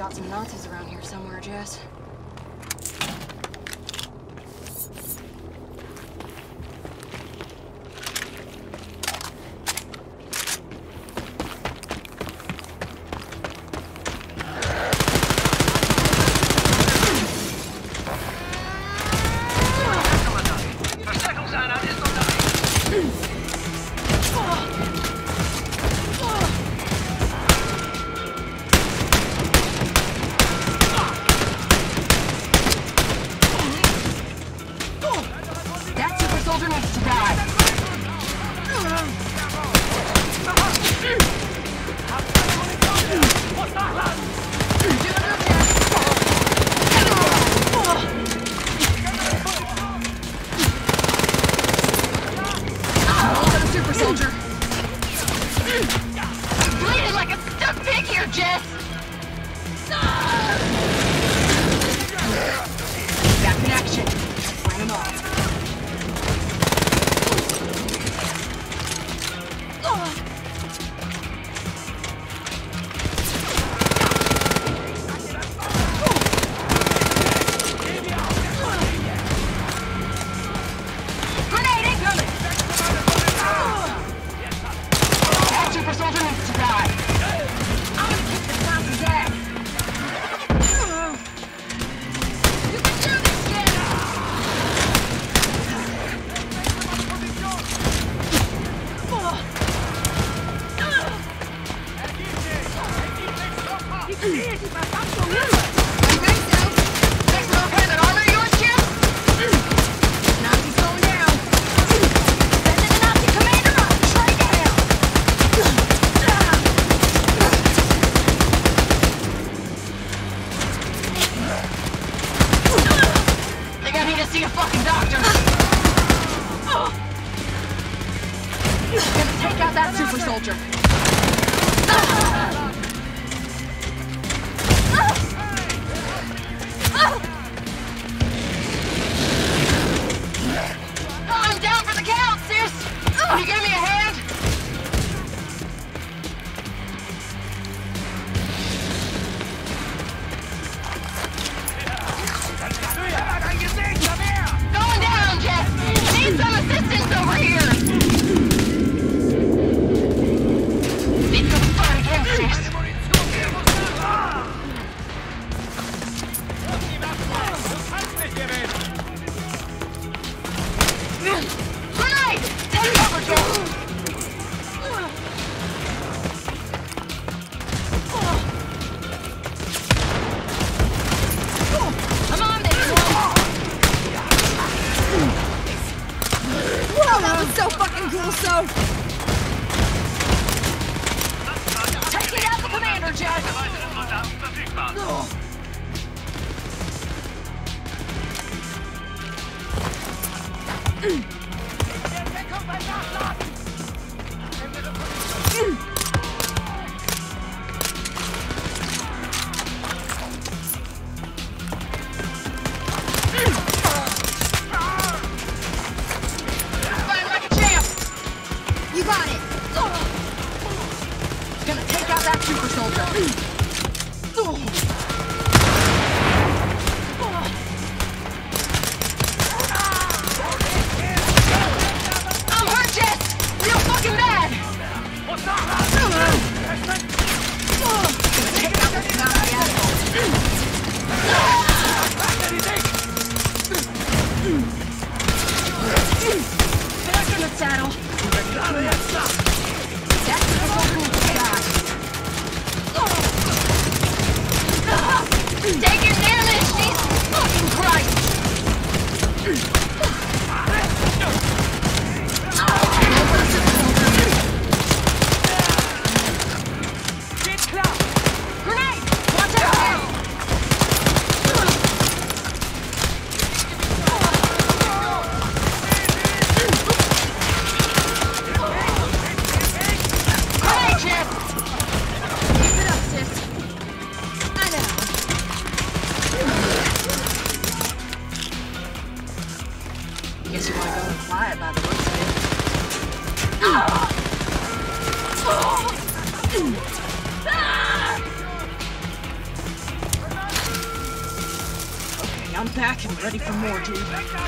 got some Nazis around here somewhere, Jess. I'm back and ready for more, dude.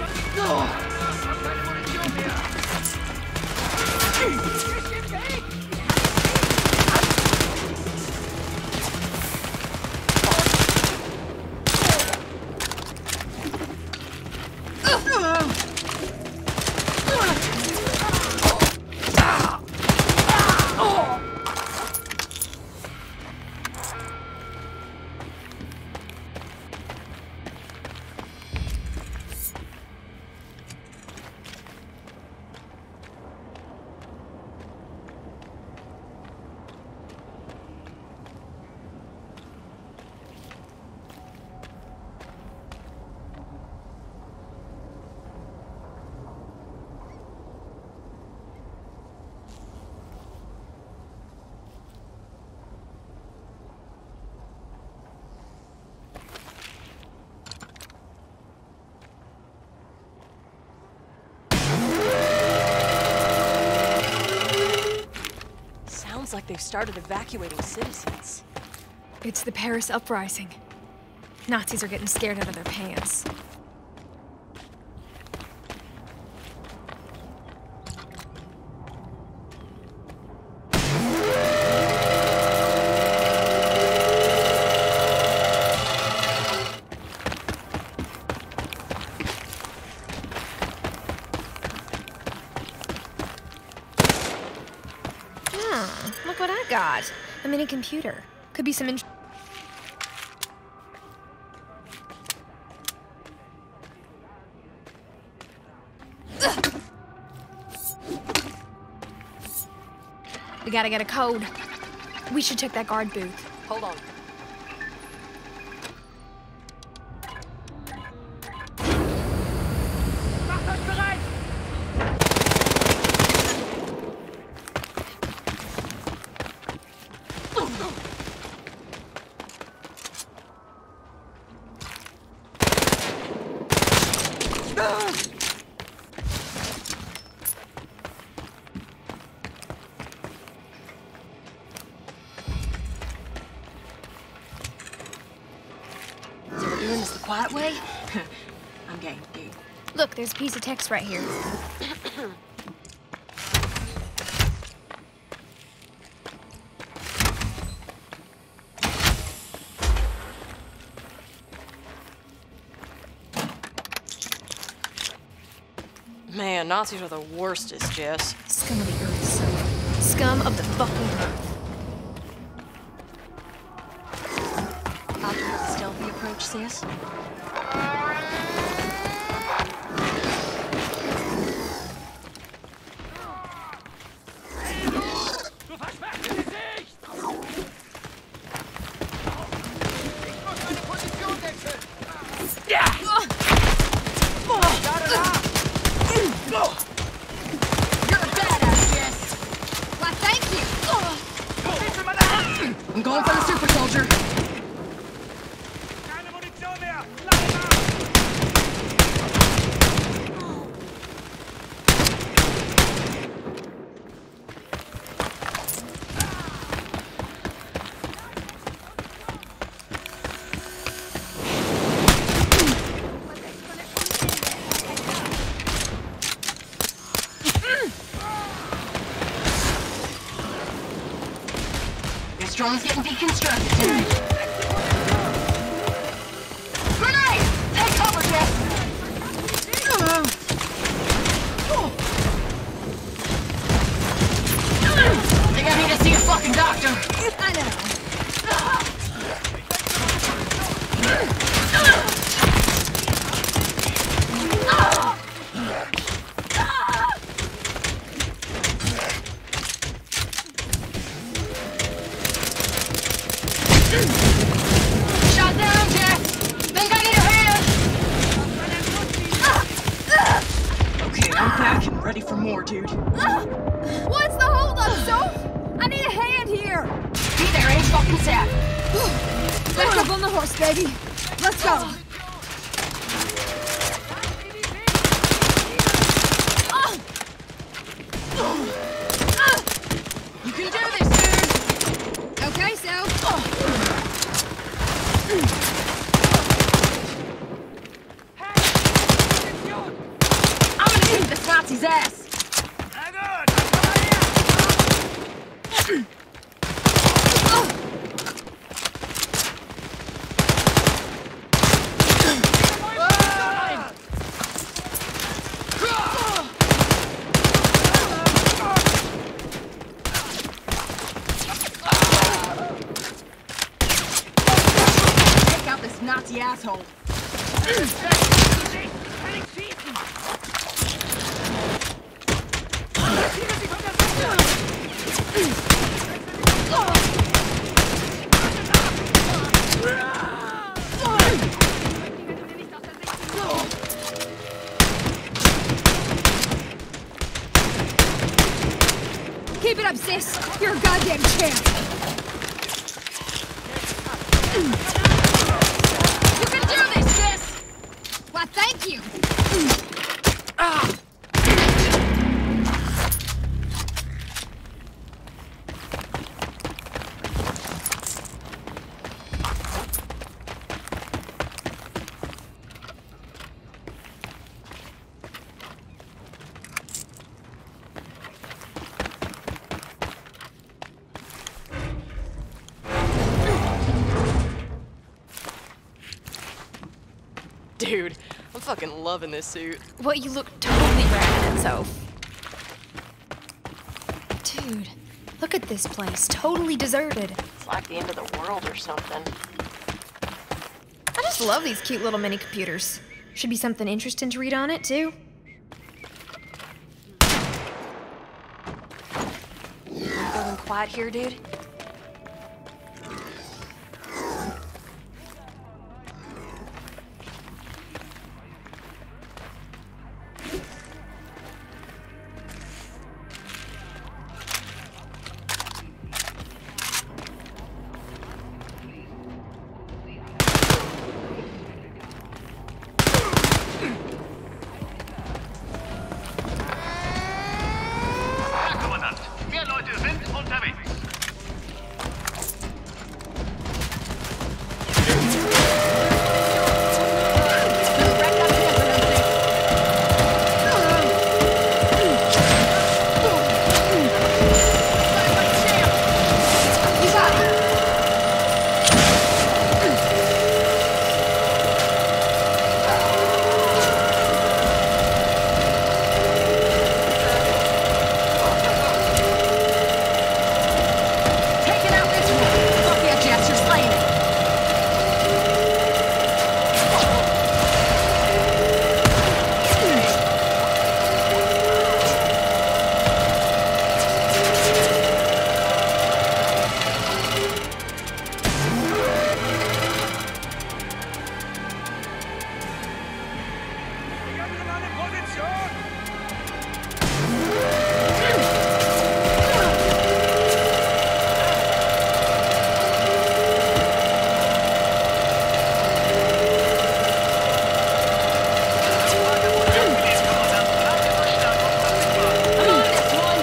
Like they've started evacuating citizens. It's the Paris uprising. Nazis are getting scared out of their pants. Look what I got. A mini computer. Could be some We gotta get a code. We should check that guard booth. Hold on. Doing this the quiet way? I'm game, dude. Look, there's a piece of text right here. Man, Nazis are the worstest, Jess. Scum of the earth, son. Scum of the fucking earth. I'll take the stealthy approach, sis. I'm going for the super soldier. This drone's getting deconstructed, dude. Grenade! Take cover, Jess! Think I need to see a fucking doctor. I know. Shot down, Jess! Think I need a hand! Okay, I'm back and ready for more, dude. What's the holdup, Soph? I need a hand here. Be there any fucking sec. Back up on the horse, baby. Let's go. You can do this, dude! Okay, Soph. his ass! Na gut, komm mal her! Take out this Nazi asshole! Keep it up, sis! You're a goddamn champ! You can do this, sis! Why, thank you! Dude, I'm fucking loving this suit. What, you look totally rad in itself. Dude, look at this place. Totally deserted. It's like the end of the world or something. I just love these cute little mini computers. Should be something interesting to read on it, too. Going quiet here, dude? Herr Kommandant, mehr Leute sind unterwegs. Taking out this one! Fuck yeah, Jess, you're slaying it! Die andere Mann in Position! Come on, this one!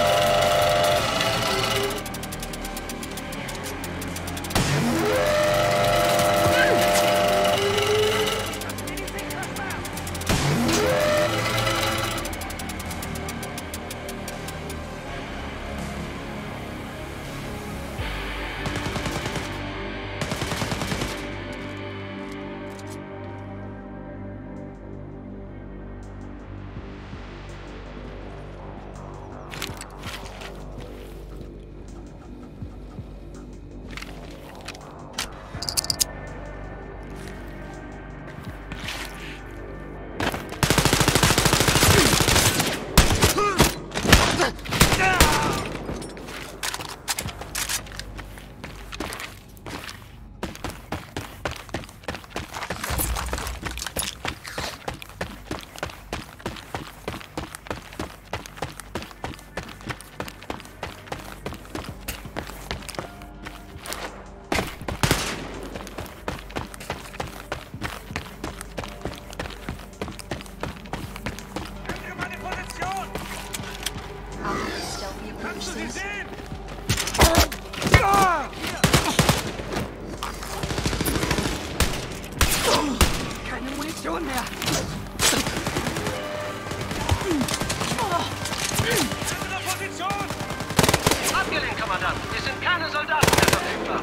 Andere Mann in Position! Stealthy approach, Kannst du sie sis. sehen? Keine Munition mehr! Abgelehnt, Kommandant. Es sind keine Soldaten mehr verfügbar.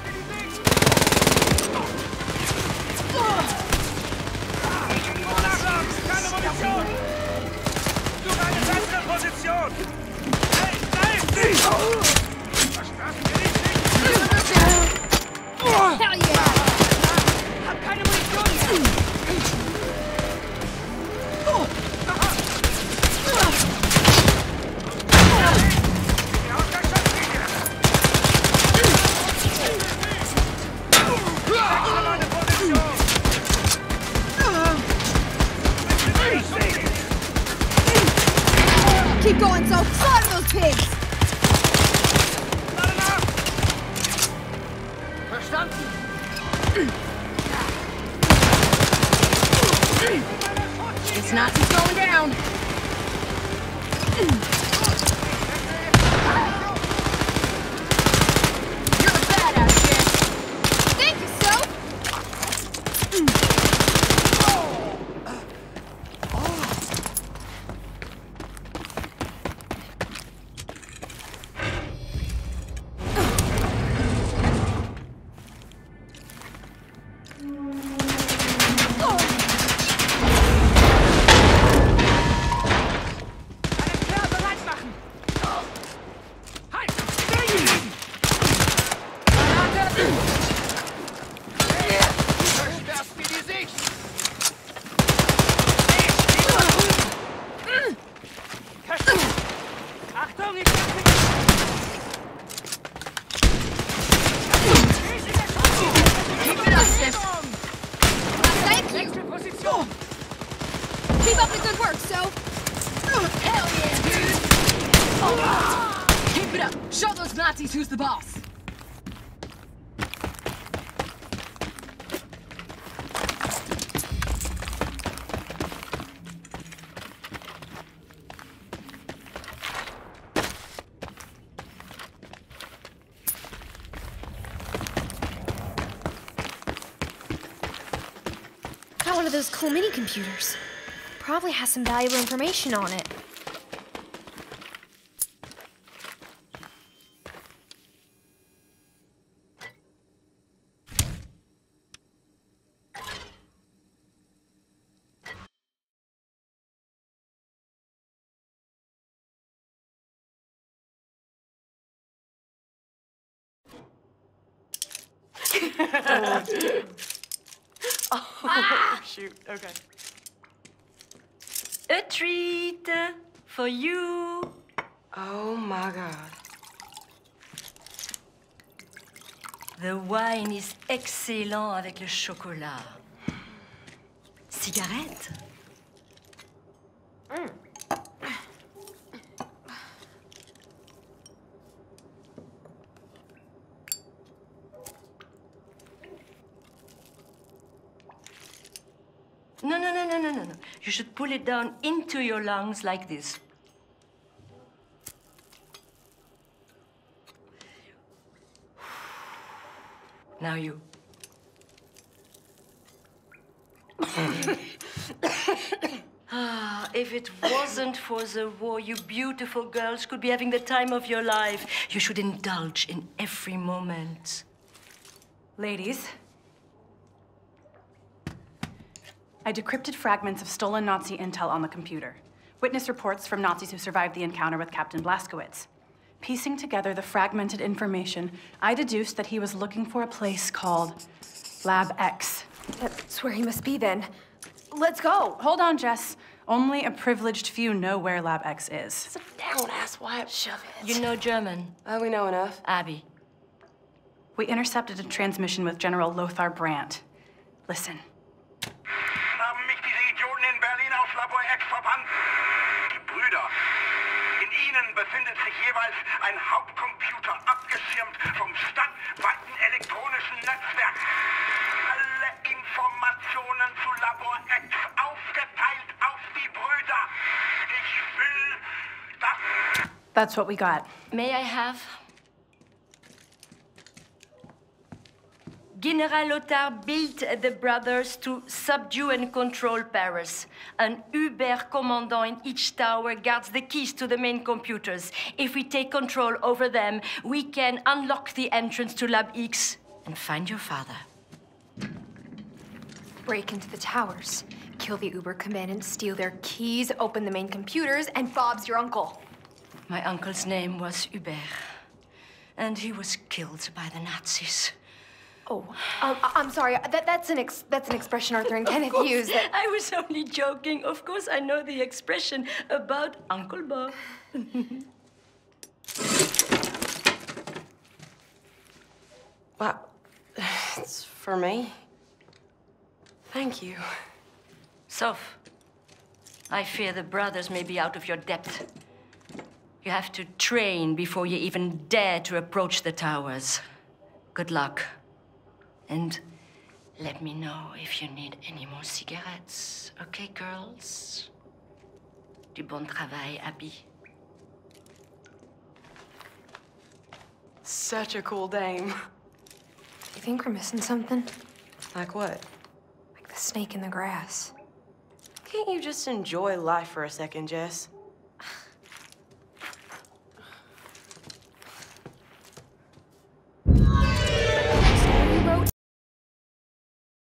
Keine Munition! Suche eine bessere Position! Hey, nein! Verstärken wir nicht! Hell yeah! Hab keine Munition mehr! Keep going, so slaughter those pigs! Verstanden? It's Nazis going down. You're a badass, kid. Thank you, so! Versperrst mir die Sicht! Achtung, ich bin Keep it up, sis. Thank you! nächste Position! Keep up the good work, so! Hell yeah, dude. Keep it up. Show those Nazis who's the boss. Got one of those cool mini computers. Probably has some valuable information on it. Oh, shoot. Okay. A treat for you. Oh my god. The wine is excellent avec le chocolat. Cigarette? No, no, no, no, no, no, no. You should pull it down into your lungs like this. Now you. Ah, if it wasn't for the war, you beautiful girls could be having the time of your life. You should indulge in every moment. Ladies, I decrypted fragments of stolen Nazi intel on the computer. Witness reports from Nazis who survived the encounter with Captain Blazkowicz. Piecing together the fragmented information, I deduced that he was looking for a place called Lab X. That's where he must be then. Let's go! Hold on, Jess. Only a privileged few know where Lab X is. Sit down, asswipe. Shove it. You know German, Oh, we know enough. Abby. We intercepted a transmission with General Lothar Brandt. Listen. Haben mich diese Idioten in Berlin auf Labor X verbannt. Die Brüder. In ihnen befindet sich jeweils ein Hauptcomputer, abgeschirmt vom stadtweiten elektronischen Netzwerk. Alle Informationen zu Labor X aufgeteilt auf die Brüder. Ich will das... That's what we got. May I have? General Lothar built the brothers to subdue and control Paris. An Uber commandant in each tower guards the keys to the main computers. If we take control over them, we can unlock the entrance to Lab X and find your father. Break into the towers, kill the Uber commandants, steal their keys, open the main computers, and Bob's your uncle. My uncle's name was Hubert, and he was killed by the Nazis. Oh, I'm sorry. That's an expression Arthur and Kenneth use. I was only joking. Of course, I know the expression about Uncle Bob. Wow. It's for me. Thank you. Soph, I fear the brothers may be out of your depth. You have to train before you even dare to approach the towers. Good luck. And let me know if you need any more cigarettes. Okay, girls? Du bon travail, Abby. Such a cool dame. You think we're missing something? Like what? Like the snake in the grass. Can't you just enjoy life for a second, Jess?